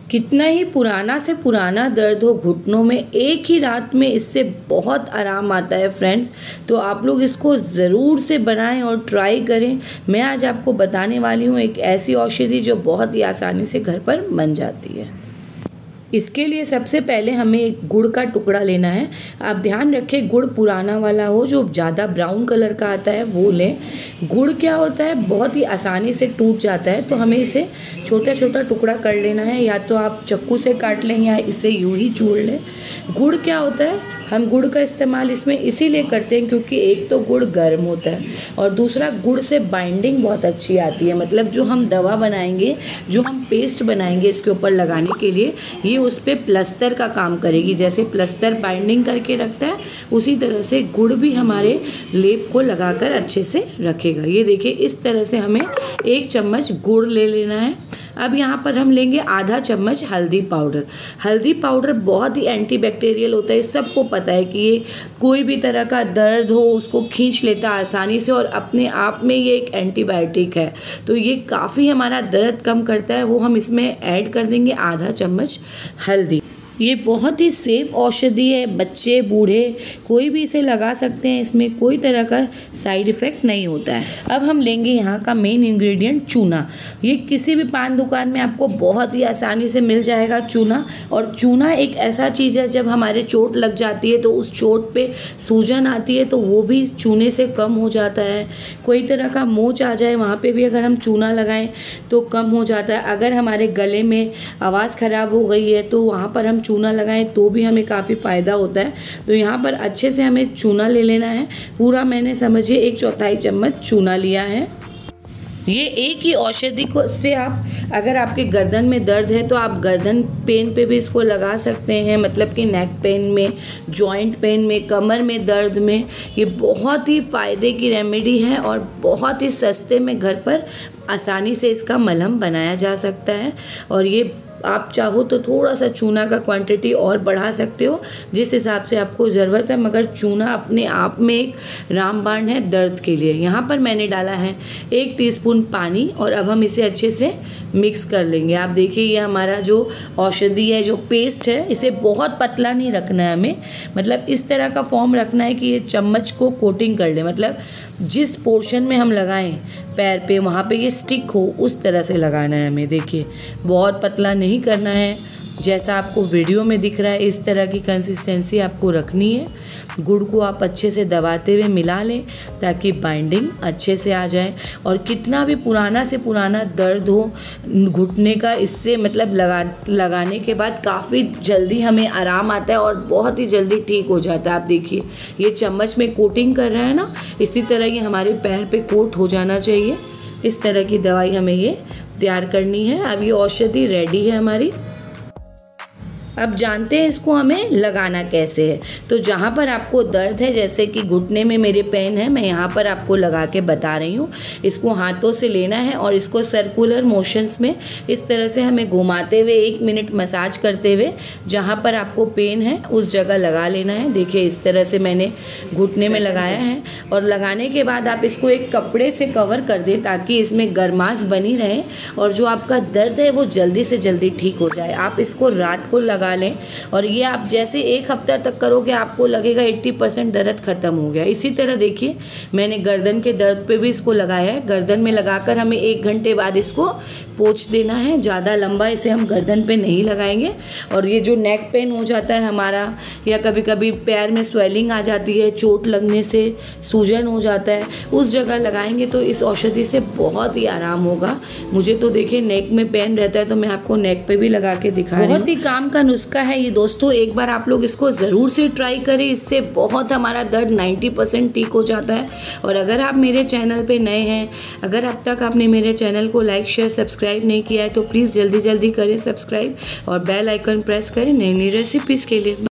कितना ही पुराना से पुराना दर्द हो घुटनों में, एक ही रात में इससे बहुत आराम आता है फ्रेंड्स। तो आप लोग इसको ज़रूर से बनाएं और ट्राई करें। मैं आज आपको बताने वाली हूँ एक ऐसी औषधि जो बहुत ही आसानी से घर पर बन जाती है। इसके लिए सबसे पहले हमें एक गुड़ का टुकड़ा लेना है। आप ध्यान रखें गुड़ पुराना वाला हो, जो ज़्यादा ब्राउन कलर का आता है वो लें। गुड़ क्या होता है, बहुत ही आसानी से टूट जाता है, तो हमें इसे छोटा छोटा टुकड़ा कर लेना है। या तो आप चाकू से काट लें या इसे यूं ही चूड़ लें। गुड़ क्या होता है, हम गुड़ का इस्तेमाल इसमें इसीलिए करते हैं क्योंकि एक तो गुड़ गर्म होता है और दूसरा गुड़ से बाइंडिंग बहुत अच्छी आती है। मतलब जो हम दवा बनाएंगे, जो हम पेस्ट बनाएंगे इसके ऊपर लगाने के लिए, ये उस पर प्लस्तर का काम करेगी। जैसे प्लस्तर बाइंडिंग करके रखता है, उसी तरह से गुड़ भी हमारे लेप को लगाकर अच्छे से रखेगा। ये देखिए, इस तरह से हमें 1 चम्मच गुड़ ले लेना है। अब यहाँ पर हम लेंगे आधा चम्मच हल्दी पाउडर। हल्दी पाउडर बहुत ही एंटीबैक्टीरियल होता है, सबको पता है कि ये कोई भी तरह का दर्द हो उसको खींच लेता है आसानी से, और अपने आप में ये एक एंटीबायोटिक है। तो ये काफ़ी हमारा दर्द कम करता है। वो हम इसमें ऐड कर देंगे आधा चम्मच हल्दी। ये बहुत ही सेफ औषधि है, बच्चे बूढ़े कोई भी इसे लगा सकते हैं, इसमें कोई तरह का साइड इफ़ेक्ट नहीं होता है। अब हम लेंगे यहाँ का मेन इंग्रेडिएंट चूना। ये किसी भी पान दुकान में आपको बहुत ही आसानी से मिल जाएगा चूना। और चूना एक ऐसा चीज़ है, जब हमारे चोट लग जाती है तो उस चोट पे सूजन आती है तो वो भी चूने से कम हो जाता है। कोई तरह का मोच आ जाए वहाँ पे भी अगर हम चूना लगाएं तो कम हो जाता है। अगर हमारे गले में आवाज़ ख़राब हो गई है तो वहाँ पर हम चूना लगाएं तो भी हमें काफ़ी फ़ायदा होता है। तो यहाँ पर अच्छे से हमें चूना ले लेना है। पूरा मैंने समझिए 1/4 चम्मच चूना लिया है। ये एक ही औषधि को से आप, अगर आपके गर्दन में दर्द है तो आप गर्दन पेन पे भी इसको लगा सकते हैं। मतलब कि नेक पेन में, जॉइंट पेन में, कमर में दर्द में ये बहुत ही फ़ायदे की रेमेडी है और बहुत ही सस्ते में घर पर आसानी से इसका मलहम बनाया जा सकता है। और ये आप चाहो तो थोड़ा सा चूना का क्वांटिटी और बढ़ा सकते हो जिस हिसाब से आपको ज़रूरत है, मगर चूना अपने आप में एक रामबाण है दर्द के लिए। यहाँ पर मैंने डाला है 1 टीस्पून पानी और अब हम इसे अच्छे से मिक्स कर लेंगे। आप देखिए, ये हमारा जो औषधि है, जो पेस्ट है, इसे बहुत पतला नहीं रखना है हमें। मतलब इस तरह का फॉर्म रखना है कि ये चम्मच को कोटिंग कर ले। मतलब जिस पोर्शन में हम लगाएं पैर पे, वहाँ पे ये स्टिक हो उस तरह से लगाना है हमें। देखिए, बहुत पतला नहीं करना है, जैसा आपको वीडियो में दिख रहा है इस तरह की कंसिस्टेंसी आपको रखनी है। गुड़ को आप अच्छे से दबाते हुए मिला लें ताकि बाइंडिंग अच्छे से आ जाए। और कितना भी पुराना से पुराना दर्द हो घुटने का, इससे मतलब लगाने के बाद काफ़ी जल्दी हमें आराम आता है और बहुत ही जल्दी ठीक हो जाता है। आप देखिए, ये चम्मच में कोटिंग कर रहा है ना, इसी तरह ये हमारे पैर पे कोट हो जाना चाहिए। इस तरह की दवाई हमें ये तैयार करनी है। अब ये औषधि रेडी है हमारी। अब जानते हैं इसको हमें लगाना कैसे है। तो जहाँ पर आपको दर्द है, जैसे कि घुटने में मेरे पेन है, मैं यहाँ पर आपको लगा के बता रही हूँ। इसको हाथों से लेना है और इसको सर्कुलर मोशंस में इस तरह से हमें घुमाते हुए 1 मिनट मसाज करते हुए जहाँ पर आपको पेन है उस जगह लगा लेना है। देखिए, इस तरह से मैंने घुटने में लगाया है। और लगाने के बाद आप इसको एक कपड़े से कवर कर दें ताकि इसमें गर्माश बनी रहे और जो आपका दर्द है वो जल्दी से जल्दी ठीक हो जाए। आप इसको रात को लगा लें और ये आप जैसे 1 हफ्ता तक करोगे आपको लगेगा 80% दर्द खत्म हो गया। इसी तरह देखिए, मैंने गर्दन के दर्द पे भी इसको लगाया है। गर्दन में लगाकर हमें 1 घंटे बाद इसको पोंछ देना है। ज़्यादा लंबा इसे हम गर्दन पे नहीं लगाएंगे। और ये जो नेक पेन हो जाता है हमारा, या कभी कभी पैर में स्वेलिंग आ जाती है, चोट लगने से सूजन हो जाता है, उस जगह लगाएंगे तो इस औषधि से बहुत ही आराम होगा। मुझे तो देखिए नेक में पेन रहता है तो मैं आपको नेक पे भी लगा के दिखा रही हूँ। बहुत ही काम का नुस्खा है ये दोस्तों, एक बार आप लोग इसको ज़रूर से ट्राई करें। इससे बहुत हमारा दर्द 90% ठीक हो जाता है। और अगर आप मेरे चैनल पे नए हैं, अगर अब तक आपने मेरे चैनल को लाइक, शेयर, सब्सक्राइब नहीं किया है तो प्लीज़ जल्दी जल्दी करें सब्सक्राइब और बेल आइकन प्रेस करें नई नई रेसिपीज़ के लिए।